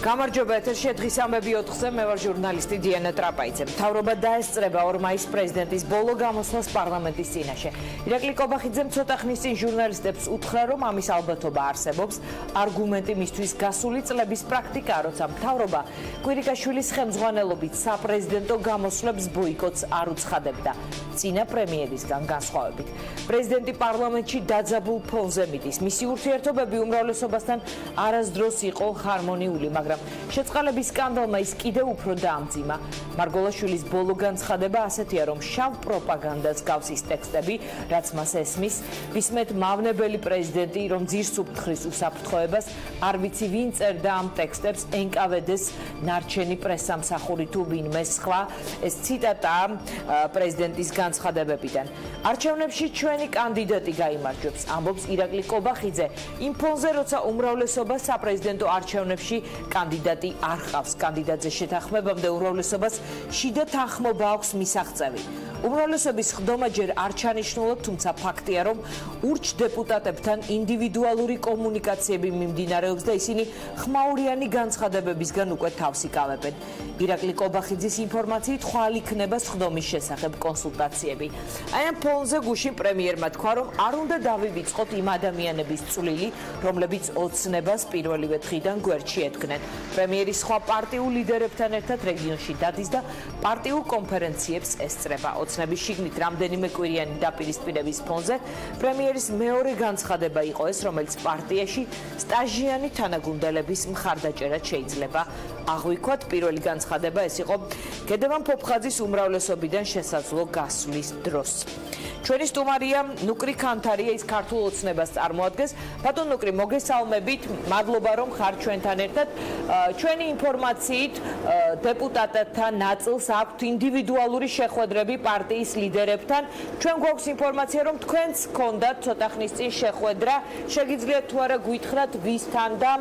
გამარჯობა ეთერში დღის ამბები 4-ზე მე ვარ ჟურნალისტი დიანა ტრაპაიძე. მთავრობა დაესწრება 2 მაისს პრეზიდენტის ბოლო გამოსვლას პარლამენტის წინაშე. ირაკლი კობახიძემ ცოტა ხნის წინ ჟურნალისტებს უთხრა, რომ ამის ალბათობა არსებობს. არგუმენტი მისთვის გასული წლების პრაქტიკაა, როცა მთავრობა კვირიკაშვილის ხელმძღვანელობით საპრეზიდენტო გამოსვლებს ბოიკოტს არ უცხადებდა. წინა პრემიერისგან განსხვავებით. პრეზიდენტი პარლამენტში დაძაბულ ფონზე მიდის. მისი ურთიერთობები უმრავლესობასთან არასდროს იყო ჰარმონიული, მაგრამ შეწყალების სკანდალმა ის კიდევ უფრო დაამძიმა. მარგოლაშვილის ბოლო განცხადება ასეთია, რომ შავ პროპაგანდას გავს ის ტექსტები, რაც მას ესმის. ვისმეთ მავნებელი პრეზიდენტი, რომ ძირს უფრთხრის უსაფრთხოებას, არ ვიცი ვინ წერდა ამ ტექსტებს, NKVD-ს ნარჩენი პრესამსახური თუ ვინმე სხვა. ეს ციტატაა პრეზიდენტის განცხადებებიდან. არჩევნებში ჩვენი კანდიდატი გაიმარჯვებს, ამბობს ირაკლი კობახიძე. იმ ფონზე, როცა უმრავლესობა საპრეზიდენტო არჩევნებში კანდიდატი არ ყავს. კანდიდატზე შეთანხმებამდე უმრავლესობას შიდა თანხმობა აქვს მისაღწევი. უმრავლესობის ხდომა ჯერ არ ჩანიშნულობ, თუმცა ფაქტია, რომ ურჩ დეპუტატებთან ინდივიდუალური კომუნიკაციები მიმდინარეობს და ისინი ხმაურიანი განცხადებებისგან უკვე თავს იკავებენ. ირაკლი კობახიძის ინფორმაციით ხვალ იქნება სხდომის შესახებ კონსულტაციები. აი ამ ფონზე გუშინ პრემიერმა თქვა, რომ არ უნდა დავივიწყოთ იმ ადამიანების წვლილი, რომლებიც ოცნებას პირველივე დღიდან გვერდში ედგნენ. პრემიერი სხვა პარტიულ ლიდერებთან ერთად რეგიონში დადის და პარტიულ კონფერენციებს ესწრება. ოცნების შიგნით რამდენიმე კვირიანი დაპირისპირების ფონზე პრემიერის მეორე განცხადება იყო ეს, რომელიც პარტიაში სტაჟიანი თანაგუნდელების მხარდაჭერად შეიძლება აღვიქვათ. პირველი განცხადება ეს იყო გედევან ფოფხაძის უმრავლესობიდან შესაძლო გასვლის დროს. ჩვენი სტუმარია ნუკრი ქანთარია, ის ქართულ ოცნებას წარმოადგენს. ბატონ ნუკრი, მოგესალმებით, მადლობა რომ ხარ ჩვენთან ერთად. ჩვენი ინფორმაციით დეპუტატებთან ნაწილს აქვთ ინდივიდუალური შეხვედრები პარტიის ლიდერებთან. ჩვენ გვაქვს ინფორმაცია, რომ თქვენც გქონდათ ცოტა ხნის წინ შეხვედრა. შეგიძლიათ თუ არა გვითხრათ ვისთან და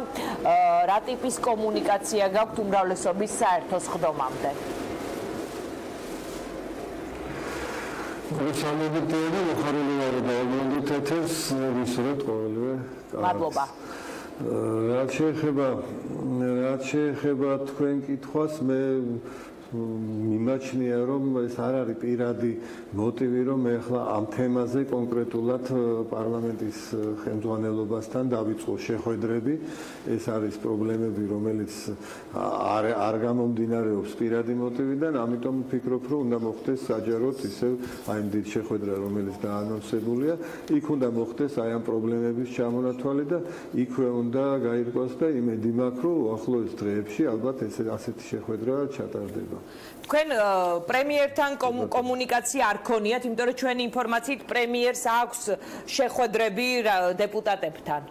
რა ტიპის კომუნიკაცია გაქვთ უმრავლესობის საერთო სხდომამდე? მოგესალმებით, მოხარული ვარ და მოგონდით ეთერს, ვისურვებთ ყოველივე. მადლობა. რაც შეეხება თქვენ კითხვას, მე მიმაჩნია, რომ ეს არ არის პირადი მოტივი, რომ მე ახლა ამ თემაზე კონკრეტულად პარლამენტის ხელმძღვანელობასთან დავიწყო შეხვედრები. ეს არის პრობლემები, რომელიც არ გამომდინარეობს პირადი მოტივიდან, ამიტომ ვფიქრობ, რომ უნდა მოხდეს საჯაროდ ისევ აი ამ დიდ შეხვედრა, რომელიც დაანონსებულია, იქ უნდა მოხდეს აი ამ პრობლემების ჩამონათვალი და იქვე უნდა გაირკვას და იმედი მაქვს, რომ უახლოეს დღეებში ალბათ ასეთი შეხვედრა ჩატარდება. თქვენ პრემიერთან კომუნიკაცია არ ქონიათ, იმიტომ რომ ჩვენი ინფორმაციით პრემიერს აქვს შეხვედრები დეპუტატებთან.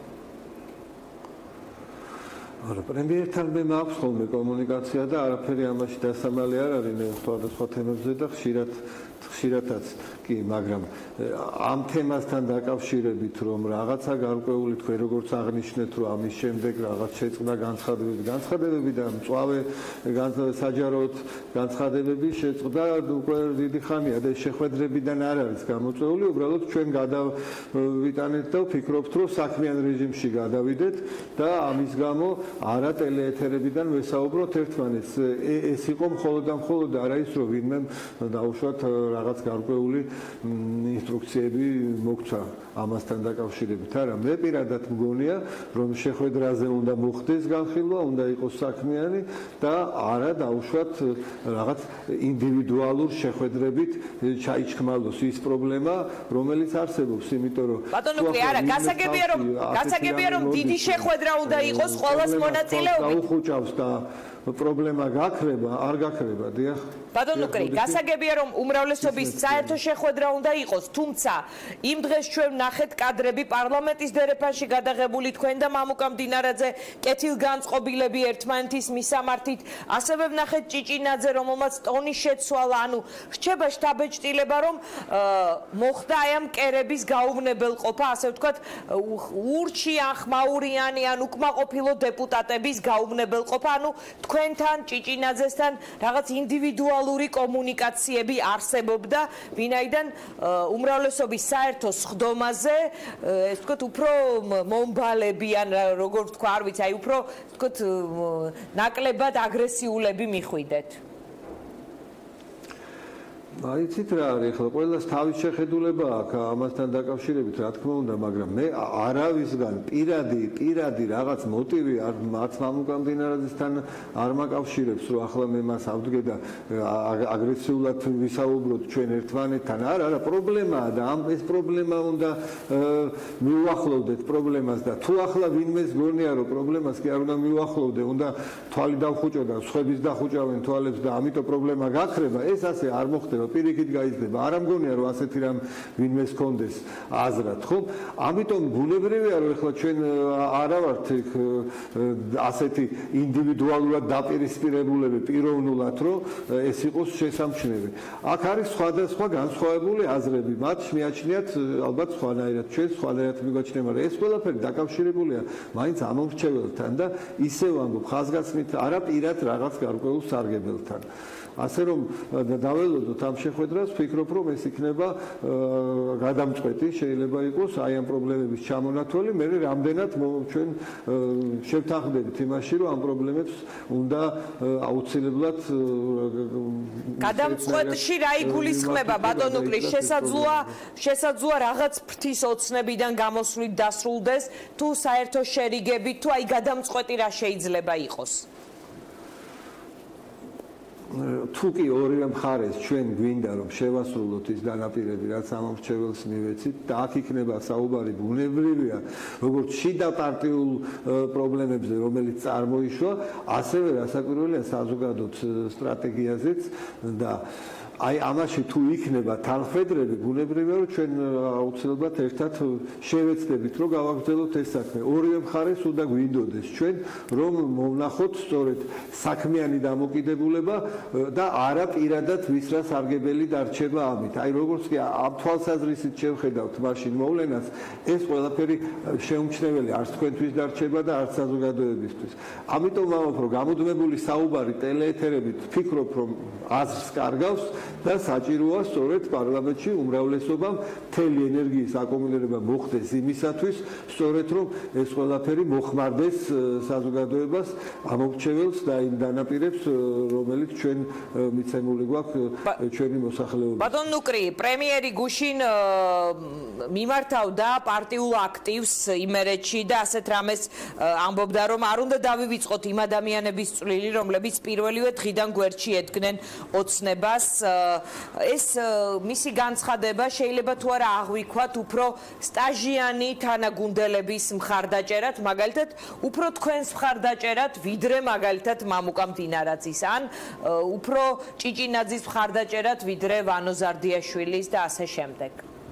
არა, პრემიერთან მე მაქვს ხოლმე კომუნიკაცია და არაფერი ამაში დასამალი არ არის სხვადასხვა თემებზე და ხშირადაც კი, მაგრამ ამ თემასთან დაკავშირებით რომ რაღაცა გარკვეული თქვენ როგორც აღნიშნეთ, რომ ამის შემდეგ რაღაც შეწყდა განცხადებები და მწვავე საჯაროდ განცხადებები შეწყდა უკვე დიდი ხანია და შეხვედრებიდან არ არის გამოწვეული, უბრალოდ ჩვენ გადავიტანეთ და ვფიქრობთ, რომ საქმიან რეჟიმში გადავიდეთ და ამის გამო არა ტელეეთერებიდან ვესაუბროთ ერთმანეთს. ეს იყო მხოლოდ და მხოლოდ არა ის, რომ ვინმე დაუშვათ რაღაც გარკვეული ინსტრუქციები მოგცა ამასთან დაკავშირებით. არა, მე პირადად მგონია, რომ შეხვედრაზე უნდა მოხდეს განხილვა, უნდა იყოს საქმიანი და არა დაუშვათ რაღაც ინდივიდუალურ შეხვედრებით ჩაიჩქმალოს ის პრობლემა, რომელიც არსებობს, იმიტომ რომ ბატონ ნუკრი, არა, გასაგებია რომ დიდი შეხვედრა უნდა იყოს ყოველს მონაწილეობით. დაუხუჭავს და პრობლემა გაქრება, არ გაქრება, დიახ. ბატონ ნუკრი, გასაგებია რომ უმრავლესობის საერთო შეხვედრა უნდა იყოს, თუმცა იმ დღეს ჩვენ ვნახეთ კადრები პარლამენტის დერეფანში გადაღებული თქვენ და მამუკა მდინარაძე კეთილგანწყობილები ერთმანეთის მისამართით, ასევე ვნახეთ ჭიჭინაძე, რომელმაც ტონი შეცვალა, ანუ რჩება შთაბეჭდილება, რომ მოხდა აი ამ კერების გაუვნებელყოფა, ასე ვთქვათ, ურჩი ან ხმაურიანი ან უკმაყოფილო დეპუტატების გაუვნებელყოფა, ანუ თქვენთან ჭიჭინაძესთან რაღაც ინდივიდუალური კომუნიკაციები არსებობდა, ვინაიდან უმრავლესობის საერთო სხდომაზე, ეს ვთქვათ, უფრო მომბალები ან როგორ ვთქვა, არ ვიცი, აი უფრო ვთქვათ, ნაკლებად აგრესიულები მიხვიდეთ. აიცით რა არის, ხო, ყველას თავის შეხედულება აქვს ამასთან დაკავშირებით, რა თქმა უნდა, მაგრამ მე არავისგან პირადი რაღაც მოტივი არც მამუკამდინარაძესთან არ მაკავშირებს, რომ ახლა მე მას ავდგე და აგრესიულად ვისაუბროთ ჩვენ ერთმანეთთან. არა, პრობლემაა და ეს პრობლემა უნდა მივუახლოვდეთ პრობლემას და თუ ახლა ვინმეს გონია, რომ პრობლემას კი არ უნდა მივუახლოვდე, უნდა თვალი დავხუჭო და სხვების დახუჭავენ თვალებს და ამიტომ პრობლემა გაქრება, ეს ასე არ მოხდება. პირიქით გაიზრდება. არ ამგონია რომ ასეთი რამ ვინმეს კონდეს აზრად, ხო? ამიტომ ბუნებრივია რომ ახლა ჩვენ არა ვართ ასეთი ინდივიდუალურად დაპირისპირებულები პიროვნულად, რომ ეს იყოს შესამჩნევი. აქ არის სხვადასხვა განსხვავებული აზრები, მათ მიაჩნიათ ალბათ სხვანაირად, ჩვენ სხვანაირად მიგვაჩნია, მაგრამ ეს ყველაფერი დაკავშირებულია მაინც ამომრჩეველთან და ისევ ამბობ ხაზგასმით არა პირად რაღაც გარკვეულ სარგებელთან. ასე რომ დაველოდოთ ამ შეხვედრას, ვფიქრობ რომ ეს იქნება გადამწყვეტი, შეიძლება იყოს აი ამ პრობლემების ჩამონათვალი, მე რამდენად ჩვენ შევთანხმდებით იმაში, რომ ამ პრობლემებს უნდა აუცილებლად გადამწყვეტში რა იგულისხმება ბატონ უკრის, შესაძლოა რაღაც ფრთის ოცნებიდან გამოსვლით დასრულდეს, თუ საერთო შერიგებით, თუ აი გადამწყვეტი რა შეიძლება იყოს. თუ კი ორივე მხარეს ჩვენ გვინდა რომ შევასრულოთ ის დანაპირები, რაც ამომრჩეველს მივეცით და აქ იქნება საუბარი ბუნებრივია, როგორც შიდა პარტიულ პრობლემებზე, რომელიც წარმოიშვა, ასევე რასაკვირველია საზოგადოებრივ სტრატეგიაზეც და აი ამაში თუ იქნება თანხმედრები, ბუნებრივია რომ ჩვენ აუცილებლად ერთად შევეცდებით, რომ გავაგრძელოთ ეს საქმე. ორივე მხარეს უნდა გვინდოდეს ჩვენ, რომ მოვნახოთ სწორედ საქმიანი დამოკიდებულება და არა პირადად ვისრა სარგებელი დარჩება ამით. აი როგორც კი ამ თვალსაზრისით შევხედავთ მაშინ მოვლენას, ეს ყველაფერი შეუმჩნეველი არც თქვენთვის დარჩება და არც საზოგადოებისთვის. ამიტომ ვამბობ, რომ გამუდმებული საუბარი ტელეეთერებით ვფიქრობ, რომ აზრს კარგავს და საჭიროა სწორედ პარლამენტში უმრავლესობამ მთელი ენერგიის აკუმულირება მოხდეს იმისათვის, სწორედ რომ ეს ყველაფერი მოხმარდეს საზოგადოებას, ამომრჩეველს და იმ დანაპირებს, რომელიც ჩვენ მიცემული გვაქვს ჩვენი მოსახლეობის. ბატონ ნუკრი, პრემიერი გუშინ მიმართავდა პარტიულ აქტივს იმერეთში და ასეთ რამეს ამბობდა, რომ არ უნდა დავივიწყოთ იმ ადამიანების წვლილი, რომლებიც პირველივე დღიდან გვერდში ედგნენ ოცნებას. ეს მისი განცხადება შეიძლება თუ არა აღვიქვათ უფრო სტაჟიანი თანაგუნდელების მხარდაჭერად, მაგალითად, უფრო თქვენს მხარდაჭერად, ვიდრე მაგალითად მამუკამდინარაძის, ან უფრო ჭიჭინაძის მხარდაჭერად, ვიდრე ვანო ზარდიაშვილის და ასე შემდეგ.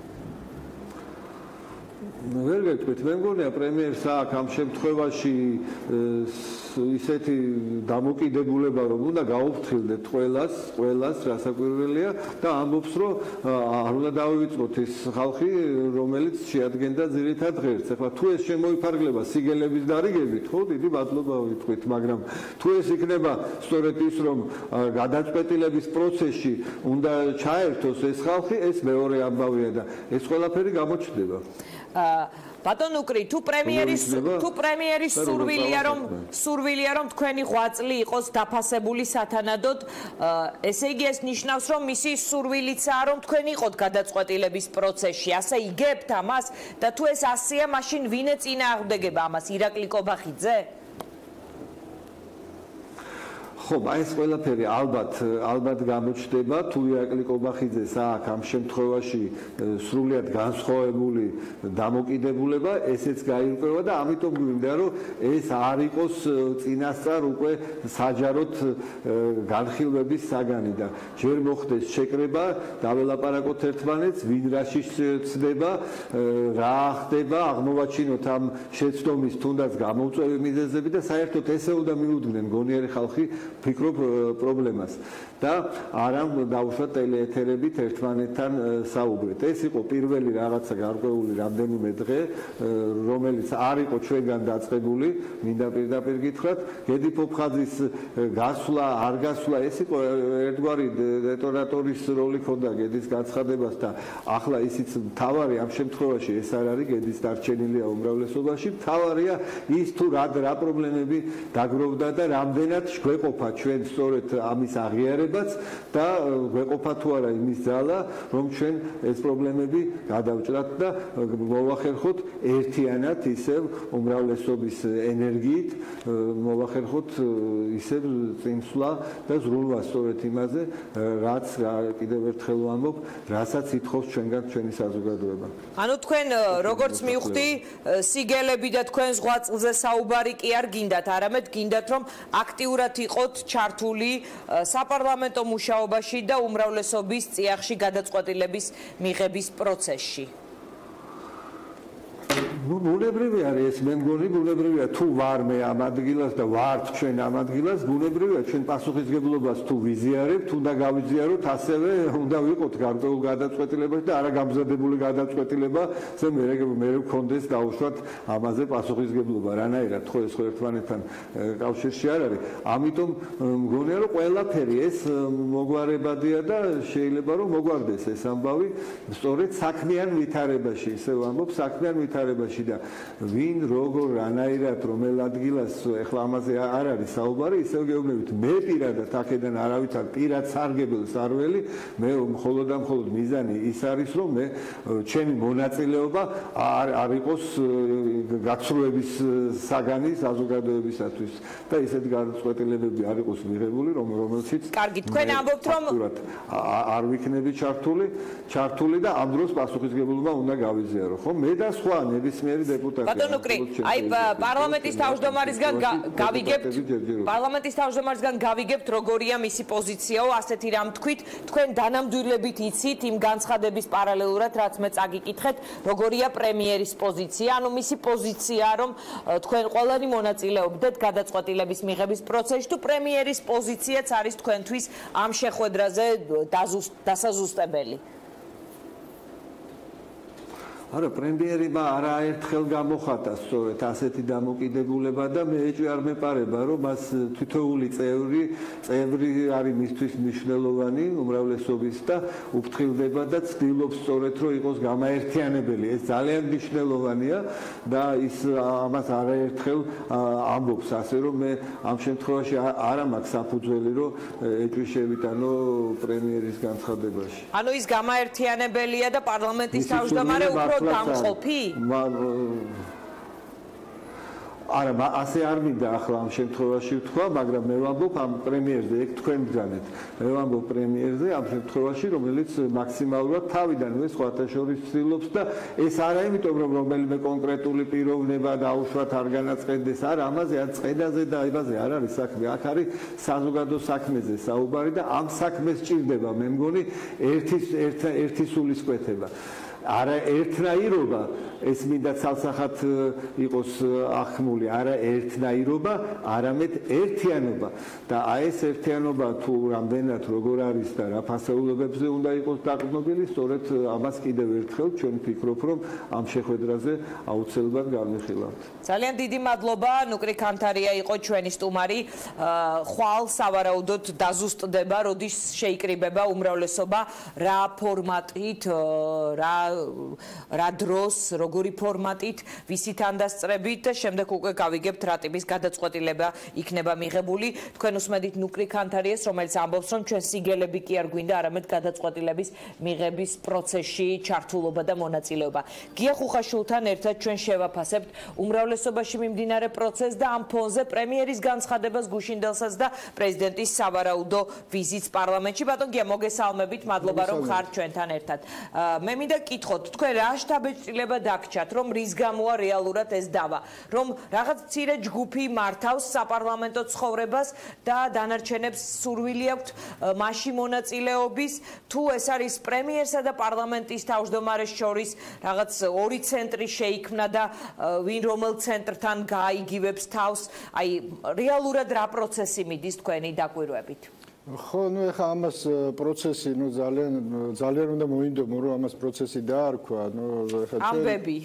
ვერ გეტყვით, მე მგონია პრემიერს აქვს ამ შემთხვევაში ისეთი დამოკიდებულება, რომ უნდა გაუფრთხილდეთ ყველას, რასაკვირველია და ამბობს, რომ არ უნდა დავივიწყოთ ის ხალხი, რომელიც შეადგენდა ძირითად ღერს. ახლა თუ ეს შემოიფარგლება სიგელების დარიგებით, ხო, დიდი მადლობა ვიტყვით, მაგრამ თუ ეს იქნება სწორედ ის, რომ გადაწყვეტილების პროცესში უნდა ჩაერთოს ეს ხალხი, ეს მეორე ამბავია და ეს ყველაფერი გამოჩნდება. ბატონ უკრი, თუ პრემიერის სურვილია რომ თქვენი ღვაწლი იყოს დაფასებული სათანადოდ, ესე იგი ეს ნიშნავს, რომ მისი სურვილიცაა, რომ თქვენ იყოთ გადაწყვეტილების პროცესში, ასე იგებთ ამას და თუ ეს ასეა, მაშინ ვინ ეწინააღმდეგება ამას, ირაკლი კობახიძე? ხო, ეს ყველაფერი ალბათ გამოჩნდება, თუ ირაკლი კობახიძეს აქვს ამ შემთხვევაში სრულიად განსხვავებული დამოკიდებულება, ესეც გაირკვევა და ამიტომ გვინდა, რომ ეს არ იყოს წინასწარ უკვე საჯაროდ განხილვების საგანი და ჯერ მოხდეს შეკრება, დაველაპარაკოთ ერთმანეთს, ვინ რაში ცდება, რა ხდება, აღმოვაჩინოთ ამ შეცდომის თუნდაც გამომწვევი მიზეზები და საერთოდ ესე უნდა მიუდგნენ გონიერი ხალხი ვფიქრობ პრობლემას და არა დავუშვათ ტელეეთერებით ერთმანეთთან საუბრეთ. ეს იყო პირველი რაღაცა გარკვეული რამდენიმე დღე, რომელიც არ იყო ჩვენგან დაწყებული, მინდა პირდაპირ გითხრათ, გედი ფოფხაძის გასვლა, არ გასვლა, ეს იყო ერთგვარი დეტონატორის როლი ჰქონდა გედის განცხადებას და ახლა ისიც მთავარი ამ შემთხვევაში ეს არ არის გედის დარჩენილია უმრავლესობაში, მთავარია ის თუ რა პრობლემები დაგროვდა და რამდენად გვეყოფა ჩვენ სწორედ ამის აღიარებაც და გვეყოფა თუ არა იმის ძალა, რომ ჩვენ ეს პრობლემები გადავჭრათ და მოვახერხოთ ერთიანად ისევ უმრავლესობის ენერგიით, მოვახერხოთ ისევ წინსვლა და ზრუნვა სწორედ იმაზე, რაც კიდევ ერთხელ ვამბობ, რასაც ითხოვს ჩვენგან ჩვენი საზოგადოება. ანუ თქვენ როგორც მივხვდი, სიგელები და თქვენ ზღვაწლზე საუბარი კი არ გინდათ, არამედ გინდათ რომ აქტიურად იყოთ ჩართული საპარლამენტო მუშაობაში და უმრავლესობის წიაღში გადაწყვეტილების მიღების პროცესში. ბუნებრივი არის ეს, მე მგონი ბუნებრივია თუ ვარ მე ამ ადგილას და ვართ ჩვენ ამ ადგილას, ბუნებრივია ჩვენ პასუხისმგებლობას თუ ვიზიარებთ, უნდა გავიზიაროთ, ასევე უნდა ვიყოთ გარკვეულ გადაწყვეტილებაში და არა გამზადებული გადაწყვეტილება, ზე მე ვქონდეს დაუშვათ ამაზე პასუხისმგებლობა, რანაირად ხო ეს ხო ერთმანეთთან კავშირში არ არის. ამიტომ მგონია რომ ყველაფერი ეს მოგვარებადია და შეიძლება რომ მოგვარდეს ეს ამბავი სწორედ საქმიან ვითარებაში, ისე ვამბობ, საქმიან ვითარებაში და ვინ როგორ რანაირად რომელ ადგილას ეხლა ამაზე არ არის საუბარი, ისევ გეუბნებით მე პირადად აქედან არავითარ პირად სარგებელს არ ველი, მე მხოლოდ და მხოლოდ მიზანი ის არის რომ მე ჩემი მონაწილეობა არ იყოს გაცვლების საგანი საზოგადოებისათვის და ისეთი გადაწყვეტილებები არ იყოს მიღებული რომელშიც კარგი თქვენ ამბობთ რომ არ ვიქნები ჩართული და ამ დროს პასუხისმგებლობა უნდა გავიზიარო ხო მე და სხვა ნებისმიერი დეპუტატი ბატონო კრი აი პარლამენტის თავმჯდომარისგან გავიგებთ როგორია მისი პოზიციაო ასეთი რამ თქვით თქვენ დანამდვილებით იცით იმ განცხადების პარალელურად რაც მე წაგიკითხეთ როგორია პრემიერის პოზიცია ანუ მისი პოზიცია რომ თქვენ ყველანი მონაწილეობდეთ გადაწყვეტილების მიღების პროცესში თუ პრემიერის პოზიციაც არის თქვენთვის ამ შეხვედრაზე დასაზუსტებელი არა პრემიერმა არაერთხელ გამოხატა სწორედ ასეთი დამოკიდებულება და მე ეჭვი არ მეპარება რომ მას თითოეული წევრი არის მისთვის მნიშვნელოვანი უმრავლესობის და უფრთხილდება და ცდილობს სწორედ რომ იყოს გამაერთიანებელი ეს ძალიან მნიშვნელოვანია და ის ამას არაერთხელ ამბობს ასე რომ მე ამ შემთხვევაში არ მაქვს საფუძველი რომ ეჭვი შევიტანო პრემიერის განცხადებაში ანუ ის გამაერთიანებელია და პარლამენტის თავმჯდომარე უფრო დამყოფი? არა, ასე არ მინდა ახლა ამ შემთხვევაში ვთქვა, მაგრამ მე ვამბობ ამ პრემიერზე, ეგ თქვენ ბრძანეთ. მე ვამბობ პრემიერზე ამ შემთხვევაში, რომელიც მაქსიმალურად თავიდანვე სხვათა შორის ცდილობს და ეს არა იმიტომ, რომ რომელიმე კონკრეტული პიროვნება დაუშვათ არ განაწყენდეს, არა, ამაზე არ წედაზე და იმაზე არ არის საქმე. აქ არის საზოგადო საქმეზე საუბარი და ამ საქმეს სჭირდება, მე მგონი, ერთი სულისკვეთება. არა ერთნაირობა ეს მინდა ცალსახად იყოს ახმული არა ერთნაირობა არამედ ერთიანობა და აი ეს ერთიანობა თუ რამდენად როგორ არის და რა ფასეულებებზე უნდა იყოს დაყრდნობილი სწორედ ამას კიდევ ერთხელ ჩვენ ვფიქრობ რომ ამ შეხვედრაზე აუცილებლად განვიხილავთ ძალიან დიდი მადლობა ნუკრი ქანთარია იყო ჩვენი სტუმარი ხვალ სავარაუდოდ დაზუსტდება როდის შეიკრიბება უმრავლესობა რა ფორმატით რა დროს როგორი ფორმატით ვისით ანდასწრებით და შემდეგ უკვე გავიგებთ რა ტიპის გადაწყვეტილება იქნება მიღებული თქვენ უსმენთ ნუკრი ქანთარიას რომელიც ამბობს რომ ჩვენ სიგელები კი არ გვინდა არამედ გადაწყვეტილების მიღების პროცესში ჩართულობა და მონაწილეობა გია ხუხაშვილთან ერთად ჩვენ შევაფასებთ უმრავლესობაში მიმდინარე პროცესს და ამ ფონზე პრემიერის განცხადებას გუშინდელსაც და პრეზიდენტის სავარაუდო ვიზიტს პარლამენტში ბატონ გია მოგესალმებით მადლობა რომ ხართ ჩვენთან ერთად მე მინდა გითხოთ თქვენ რა შთაბეჭდილება დაგჭათ, რომ რის გამოა რეალურად ეს დავა, რომ რაღაც მცირე ჯგუფი მართავს საპარლამენტო ცხოვრებას და დანარჩენებს სურვილი აქვთ მასში მონაწილეობის, თუ ეს არის პრემიერსა და პარლამენტის თავმჯდომარეს შორის რაღაც ორი ცენტრი შეიქმნა და ვინ რომელ ცენტრთან გააიგივებს თავს, აი რეალურად რა პროცესი მიდის თქვენი დაკვირვებით? ხო, ეხა ამას პროცესი, ძალიან უნდა მოინდომო, რომ ამას პროცესი დაარქვა, ეხა ამბები.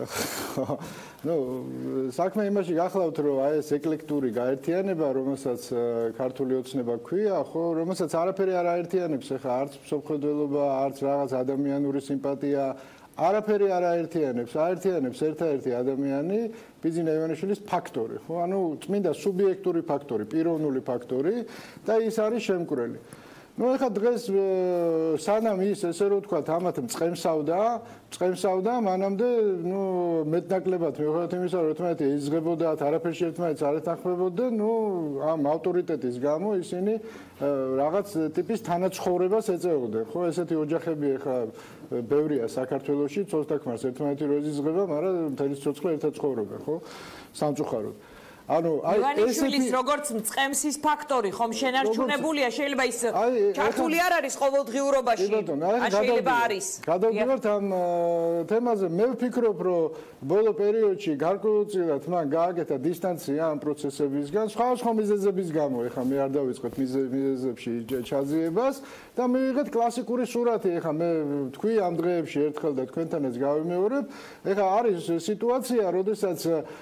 საქმე იმაში გახლავთ, რომ აი ეს ეკლექტური გაერთიანება, რომელსაც ქართული ოცნება ქვია, ხო, რომელსაც არაფერი არ აერთიანებს, ეხა არც მსოფლმხედველობა, არც რაღაც ადამიანური სიმპათია, არაფერი არ აერთიანებს, აერთიანებს ერთადერთი ადამიანი, ბიძინა ივანიშვილის ფაქტორი, ხო? ანუ წმინდა სუბიექტური ფაქტორი, პიროვნული ფაქტორი და ის არის შემკვრელი. ეხა დღეს სანამ ის ესე რომ ვთქვათ, ამათ მწყემსავდა, მანამდე მეტნაკლებად მიუხედავად იმისა, რომ ერთმანეთი იზღებოდათ, არაფერში ერთმანეთს არ ეთანხმებოდნენ, ამ ავტორიტეტის გამო ისინი რაღაც ტიპის თანაცხოვრებას ეწეოდნენ. ხო, ესეთი ოჯახები ეხა ბევრია საქართველოში, ცოცხლთქმარს ერთმანეთი რო იზღება, მაგრამ მთელი ცოცხლე ერთად ცხოვრობენ, ხო? სამწუხაროდ. ივანიშვილის როგორც მწყემსის ფაქტორი ხომ შენარჩუნებულია, შეიძლება ის ჩართული არ არის ყოველდღიურობაში, შეიძლება არის. გადავდივართ ამ თემაზე, მე ვფიქრობ, რომ ბოლო პერიოდში გარკვეულწილად მან გააკეთა დისტანცია ამ პროცესებისგან, სხვა მიზეზების გამო, ეხლა მე არ დავიწყებ მიზეზებში ჩაძიებას და მივიღეთ კლასიკური სურათი, ეხლა მე თქვი ამ დღეებში ერთხელ და თქვენთანაც გავიმეორებ, ეხლა არის სიტუაცია, როდესაც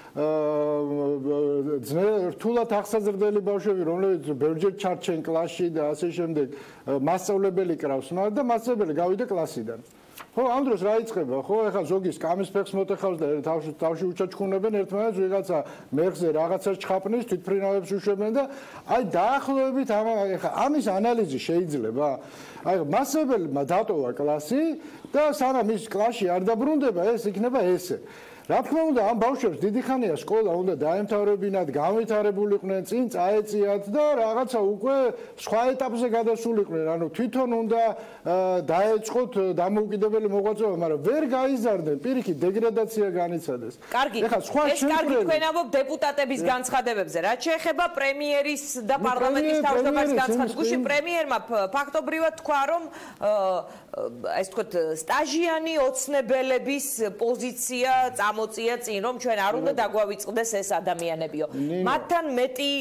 რთულად ახსაზრდელი ბავშვები, რომლებიც ბევრჯერ ჩარჩენ კლასში და ასე შემდეგ, მასწავლებელი კრავს მათ და მასწავლებელი გავიდა კლასიდან. ხო, ამ დროს რა იწყება? ხო, ეხლა ზოგი სკამის ფეხს მოტეხავს და თავში უჩაჩქუნებენ ერთმანეთს, ვიღაცა მეხზე რაღაცას ჩხაპნის, თვითფრინავებს უშვებენ და აი დაახლოებით ეხლა ამის ანალიზი შეიძლება. აი მასწავლებელმა დატოვა კლასი და სანამ ის კლასში არ დაბრუნდება, ეს იქნება ესე. რა თქმა უნდა, ამ ბავშვებს დიდი ხანია სკოლა უნდა დაემთავრებინათ, განვითარებულიყვნენ, წინ წაეწიათ და რაღაცა უკვე სხვა ეტაპზე გადასულიყვნენ. ანუ თვითონ უნდა დაეწყოთ დამოუკიდებელი მოღვაწეობა, მაგრამ ვერ გაიზარდნენ, პირიქით დეგრადაცია განიცადეს. კარგი, ეს კარგი თქვენ ამბობ დეპუტატების განცხადებებზე. რაც შეეხება პრემიერის და პარლამენტის თავმჯდომარის განცხადებას, გუშინ პრემიერმა ფაქტობრივად თქვა, რომ ეს თქვათ სტაჟიანი ოცნებელების პოზიცია წამოწია წინ, რომ ჩვენ არ უნდა დაგვავიწყდეს ეს ადამიანებიო. მათთან მეტი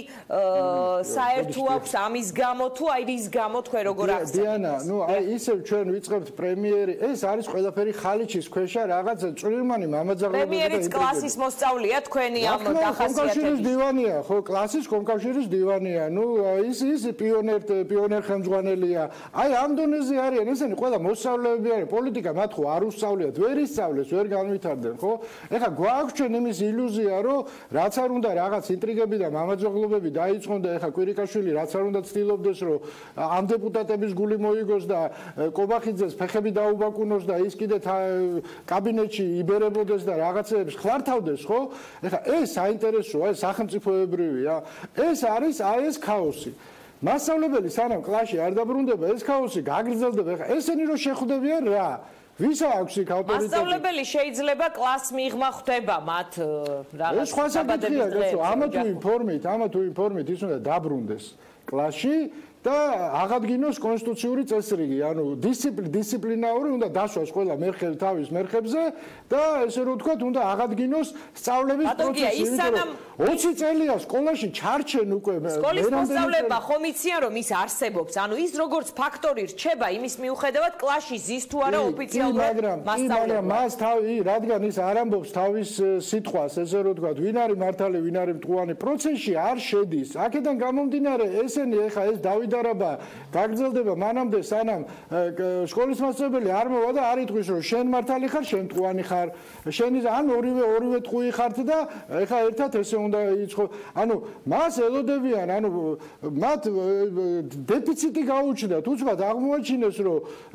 საერთო აქვს ამის გამო თუ აი რის გამო თქვენ როგორ ახსენებთ? დიანა, აი ისევ ჩვენ ვიწყებთ პრემიერი, ეს არის ყველაფერი ხალიჩის ქვეშა რაღაც წვრილმანი მამაძაღლობები და პრემიერის კლასის მოსწავლეა თქვენი ამ დახასიათებით. დივანია, ხო, კლასის კომკავშირის დივანია. ის პიონერ ხელმძღვანელია. აი ამ დონეზე არიან ესენი ყველა მოსწავლეები არის, პოლიტიკა მათ ხო არ უსწავლიათ, ვერ ისწავლეს, ვერ განვითარდნენ, ხო? ეხლა გვაქვს ჩვენ იმის ილუზია, რომ რაც არ უნდა რაღაც ინტრიგები და მამაძაღლობები დაიწყონ და ეხლა კვირიკაშვილი რაც არ უნდა ცდილობდეს, რომ ამ დეპუტატების გული მოიგოს და კობახიძეს ფეხები დაუბაკუნოს და ის კიდე კაბინეტში იბერებოდეს და რაღაცებს ხლართავდეს, ხო? ეხლა ეს საინტერესოა, ეს სახელმწიფოებრივია. ეს არის აი ეს ქაოსი. მასწავლებელი სანამ კლასში არ დაბრუნდება, ეს ქაოსი გაგრძელდება. ეხლა ესენი რო შეხვდებიან რა? ვის აქვს იქ ავტორიტეტი? მასწავლებელი შეიძლება კლასს მიღმა ხვდება მათ რაღაც. ეს სხვა საკითხია, კაცო, ამა თუ იმ ფორმით ის უნდა დაბრუნდეს კლასში და აღადგინოს კონსტიტუციური წესრიგი, ანუ დისციპლინაური უნდა დასვას ყველა მერხევი თავის მერხებზე და ესე რომ ვთქვათ, უნდა აღადგინოს სწავლების პროცესი. 20 წელია სკოლაში ჩარჩენ უკვე. სკოლის მოსწავლეებმა ხომ იციან რომ ის არსებობს, ანუ ის როგორც ფაქტორი რჩება იმის მიუხედავად კლასში ზის თუ არა ოფიციალურად მასწავლებელი. მაგრამ მას რადგან ის არ ამბობს თავის სიტყვას, ესე რომ ვთქვათ, ვინ არის მართალი, ვინ არის მტყუანი, პროცესში არ შედის. აქედან გამომდინარე, ესენი ეხა ეს დავიდარება გაგრძელდება მანამდე, სანამ სკოლის მასწავლებელი არ მოვა და არ იტყვის, რომ შენ მართალი ხარ, შენ მტყუანი ხარ, შენი ან ორივე ტყუი ხართ და ეხა ერთად ესე უნდა იწყო. ანუ მას ელოდებიან, ანუ მათ დეფიციტი გაუჩნდათ, უცბად აღმოაჩინეს, რომ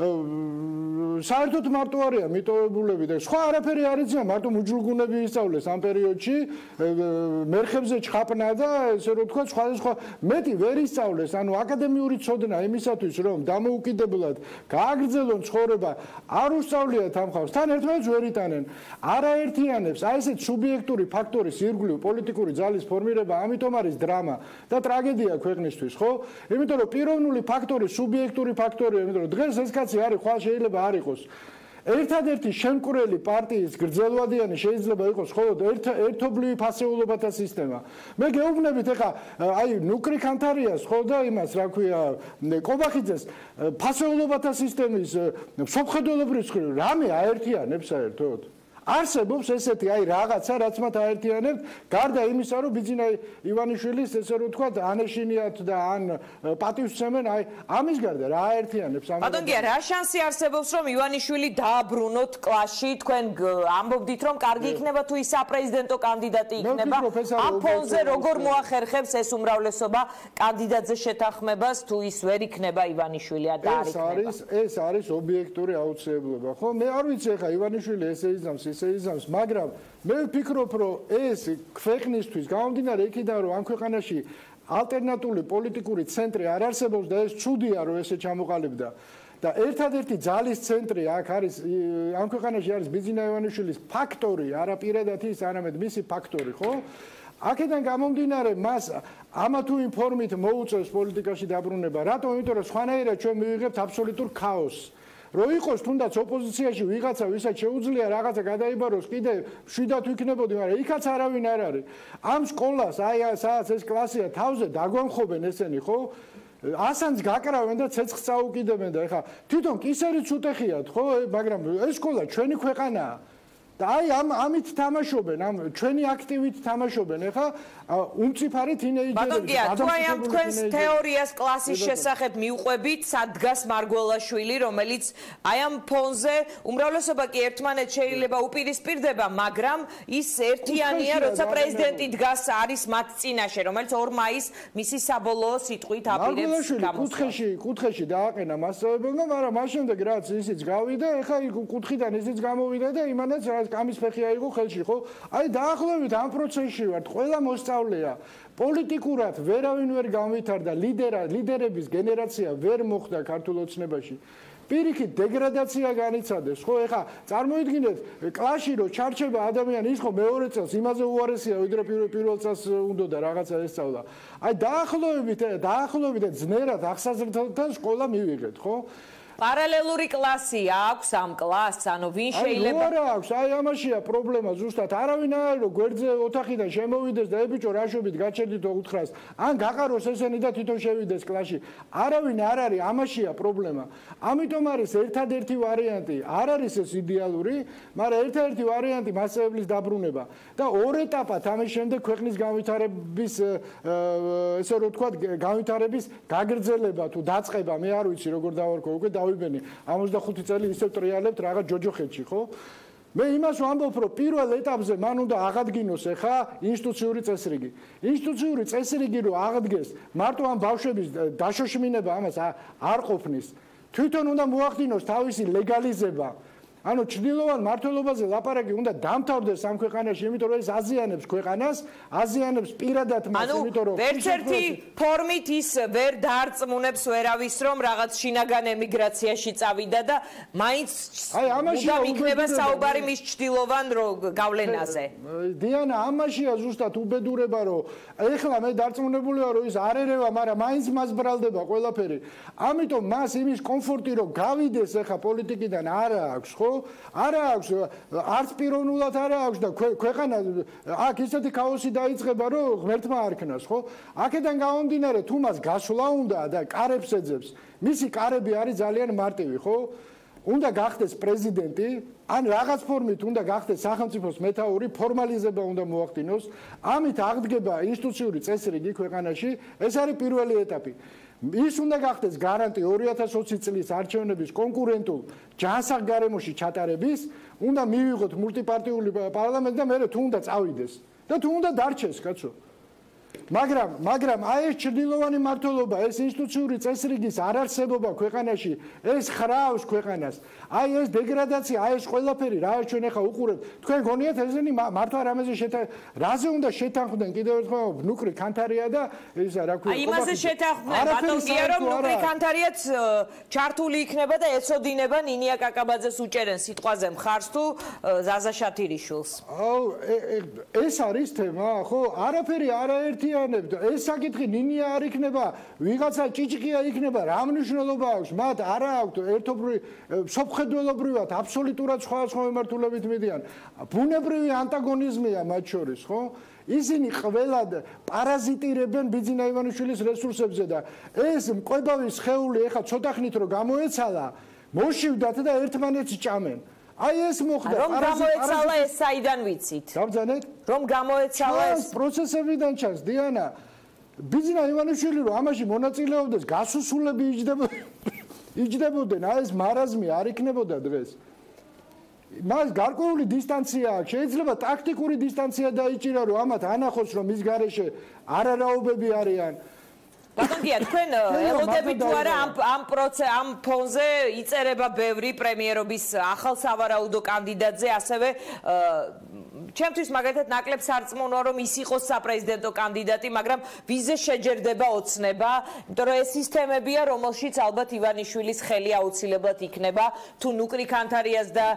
საერთოდ მარტო არიან მიტოვებულები და სხვა არაფერი არ იციან, მარტო მუჯლგუნები ისწავლეს ამ პერიოდში, მერხებზე ჩხაპნა და ესე რომ თქვა სხვადასხვა მეტი ვერ ისწავლეს, ანუ აკადემიურად აკადემიური ცოდნა იმისათვის, რომ დამოუკიდებლად გააგრძელონ ცხოვრება, არ უსწავლიათ ამ ხალხს, თან ერთმანეთს ვერ იტანენ. არაერთიანებს აი ესეთ სუბიექტური ფაქტორის ირგვლივ პოლიტიკური ძალის ფორმირება, ამიტომ არის დრამა და ტრაგედია ქვეყნისთვის, ხო? იმიტომ რომ პიროვნული ფაქტორი, სუბიექტური ფაქტორია, იმიტომ რომ დღეს ეს კაცი არის, ხვალ შეიძლება არ იყოს. ერთადერთი შემკვრელი პარტიის გრძელვადიანი შეიძლება იყოს მხოლოდ ერთობლივი ფასეულობათა სისტემა. მე გეუბნებით ეხა აი ნუკრი ქანთარიას ხო და იმას რა ქვია კობახიძეს ფასეულობათა სისტემის მსოფლმხედველობის რამე აერთიანებს საერთოდ. არსებობს ესეთი აი რაღაცა რაც მათ აერთიანებთ გარდა იმისა რომ ბიძინა ივანიშვილის ესე რომ თქვა ანეშინიათ და ან პატივსცემენ აი ამის გარდა რა აერთიანებს ამ ბატონ გია რა შანსი არსებობს რომ ივანიშვილი დააბრუნოთ კლასში თქვენ ამბობდით რომ კარგი იქნება თუ ის საპრეზიდენტო კანდიდატი იქნება ამ ფონზე როგორ მოახერხებს ეს უმრავლესობა კანდიდატზე შეთანხმებას თუ ის ვერ იქნება ივანიშვილი და არ იქნება ეს არის ობიექტური აუცილებლობა ხო მე არ ვიცი ახლა ივანიშვილი ესე იზამს მაგრამ მე ვფიქრობ რომ ეს ქვეყნისთვის გამომდინარე იქიდან რომ ამ ქვეყანაში ალტერნატიული პოლიტიკური ცენტრი არ არსებობს და ეს ცუდია რომ ესე ჩამოყალიბდა და ერთადერთი ძალის ცენტრი აქ არის ამ ქვეყანაში არის ბიძინა ივანიშვილის ფაქტორი არა პირადად ის არამედ მისი ფაქტორი ხო აქედან გამომდინარე მას ამა თუ იმ ფორმით მოუწევს პოლიტიკაში დაბრუნება რატომ იმიტომ რომ სხვანაირად ჩვენ მივიღებთ აბსოლუტურ ქაოსს რო იყოს თუნდაც ოპოზიციაში ვიღაცა ვისაც შეუძლია რაღაცა გადაიბაროს კიდე მშვიდად ვიქნებოდი მაგრამ იქაც არავინ არ არის ამ სკოლას აი სადაც ეს კლასია თავზე დაგვამხობენ ესენი ხო ასანს გაკრავენ და ცეცხლს წაუკიდებენ და ეხა თვითონ კისერიც უტეხიათ ხო მაგრამ ეს სკოლა ჩვენი ქვეყანაა და აი ამით თამაშობენ ამ ჩვენი აქტივით თამაშობენ ეხა უმწიფარი თინეიჯერები ბატონო თუ აი ამ თქვენს თეორიას კლასის შესახებ მიუყვებით სადგას მარგველაშვილი რომელიც აი ამ ფონზე უმრავლესობა კი ერთმანეთს შეიძლება უპირისპირდება მაგრამ ის ერთიანია როცა პრეზიდენტი დგას არის მათ წინაშე რომელიც 2 მაისს მისი საბოლოო სიტყვით აპირებს გამოსვლას კუთხეში დააყენა მასწავლებელმა მაგრამ მას შემდეგ რაც ისიც გავიდა ეხა კუთხიდან ისიც გამოვიდა და იმანაც კამის ფეხი აიღო ხელში ხო აი დაახლოებით ამ პროცესში ვართ ყველა მოსწავლეა პოლიტიკურად ვერავინ ვერ გამვითარდა ლიდერების გენერაცია ვერ მოხდა ქართულ ოცნებაში პირიქით დეგრადაცია განიცადეს ხო ეხა წარმოიდგინეთ კლასში რომ ჩარჩება ადამიანი ის ხო მეორე წელს იმაზე უარესია ვიდრე პირველ წელს უნდა და რაღაცა ესწავლა აი დაახლოებით ძნერად ახსაზრდელთან სკოლა მივიღეთ ხო პარალელური კლასი აქვს ამ კლასს, ანუ ვინ შეიძლება არა აქვს, აი ამაშია პრობლემა ზუსტად. არავინ არ არის რომ გვერდზე ოთახიდან შემოვიდეს და ებიჭო რაშობით გაჩერდით 4-ს. ან გაყაროს ესენი და თვითონ შევიდეს კლასში. არავინ არ არის, ამაშია პრობლემა. ამიტომ არის ერთადერთი ვარიანტი, არ არის ეს იდეალური, მაგრამ ერთადერთი ვარიანტი მასწავლებლის დაბრუნება და 2 ეტაპად ამის შემდეგ ქვეყნის განვითარების ესე რომ ვთქვათ, განვითარების გაგრძელება თუ დაწყება, მე არ ვიცი როგორ დავარქვა უკვე დავიბენი 65 წელი ისევ ტრიალებთ რაღაც ჯოჯოხეთში ხო მე იმას ვამბობ რომ პირველ ეტაპზე მან უნდა აღადგინოს ახლა ინსტიტუციური წესრიგი ინსტიტუციური წესრიგი რო აღდგეს მარტო ამ ბავშვების დაშოშმინება ამას არ ყოფნის თვითონ უნდა მოახდინოს თავისი ლეგალიზება ანუ ჭრილოვან მართლობაზე ლაპარაკი უნდა დამთავრდეს ამ ქვეყანაში, იმიტომ რომ ეს აზიანებს ქვეყანას, აზიანებს პირადად მას, იმიტომ რომ ერთ-ერთი ფორმით ის ვერ დაარწმუნებს ვერავის, რომ რაღაც შინაგან ემიგრაციაში წავიდა და მაინც იქნება საუბარი მის ჭრილოვან გავლენაზე. დიანა, ამაშია ზუსტად უბედურება, რომ ეხლა მე დარწმუნებული ვარ, რომ ის არ ერევა, მაგრამ მაინც მას ბრალდება ყველაფერი. ამიტომ მას იმის კომფორტი, რომ გავიდეს ეხლა პოლიტიკიდან არა აქვს, ხო? არა აქვს არც პიროვნულად არა აქვს და ქვეყანა აქ ისეთი ქაოსი დაიწყება რომ ღმერთმა არქნას ხო აქედან გამომდინარე თუ მას გასვლა უნდა და კარებს ეძებს მისი კარები არის ძალიან მარტივი ხო უნდა გახდეს პრეზიდენტი ან რაღაც ფორმით უნდა გახდეს სახელმწიფოს მეთაური ფორმალიზება უნდა მოახდინოს ამით აღდგება ინსტიტუციური წესრიგი ქვეყანაში ეს არის პირველი ეტაპი ის უნდა გახდეს გარანტი 2020 წლის არჩევნების კონკურენტულ ჯანსაღ გარემოში ჩატარების, უნდა მივიღოთ მულტიპარტიული პარლამენტი და მე თუ უნდა წავიდეს და თუ უნდა დარჩეს, კაცო. მაგრამ აი ეს ჭრილოვანი მართლობა, ეს ინსტიტუციური წესრიგის არარსებობა ქვეყანაში, ეს ხრავს ქვეყანას. აი ეს დეგრადაცია, აი ეს ყველაფერი, რა ჩვენ ახლა უყურებთ, თქვენ გონიათ ესენი მართლა რამეზე რაზე უნდა შეთანხმდნენ კიდევ ერთხელ ნუკრი კანთარია და ისა რა ქვია. აი იმაზე შეთანხმდნენ ბატონია რომ ნუკრი კანთარიაც ჩართული იქნება და ეცოდინება ნინია კაკაბაძეს უჭერენ სიტყვაზე მხარს თუ ზაზა შათირიშვილს. აუ ეს არის თემა, ხო? არაფერი არაერთიანებთ. ეს საკითხი ნინია არ იქნება, ვიღაცა ჭიჭყია იქნება, რა მნიშვნელობა აქვს? მათ არა აქვთ ერთობრივი სოფხედველობრივად აბსოლუტურად სხვადასხვა მიმართულებით მიდიან. ბუნებრივი ანტაგონიზმია მათ შორის, ხო? ისინი ყველად პარაზიტირებენ ბიძინა ივანიშვილის რესურსებზე და ეს მყვებავი სხეული ეხა ცოტა ხნით რომ გამოეცალა, მოშივდათ და ერთმანეთს ჭამენ. აი ეს მოხდა. რომ გამოეცალა ეს საიდან ვიცით? დავძანეთ? რომ გამოეცალა ეს პროცესებიდან ჩანს, დიანა. ბიძინა ივანიშვილი რომ ამაში მონაწილეობდეს, გასუსულები იჯდებოდნენ, აი ეს მარაზმი არ იქნებოდა დღეს. მას გარკვეული დისტანცია აქვს, შეიძლება ტაქტიკური დისტანცია დაიჭირა, რომ ამათ ანახოს, რომ მის გარეშე არარაობები არიან. ბატონია, თქვენ ელოდებით თუ არა ამ ფონზე იწერება ბევრი პრემიერობის ახალ სავარაუდო კანდიდატზე, ასევე ჩემთვის მაგალითად ნაკლებ სარწმუნოა რომ ის იყოს საპრეზიდენტო კანდიდატი, მაგრამ ვიზე შეჯერდება ოცნება, იმიტომ რომ ეს სისტემებია, რომელშიც ალბათ ივანიშვილის ხელი აუცილებლად იქნება, თუ ნუკრი კანთარიას და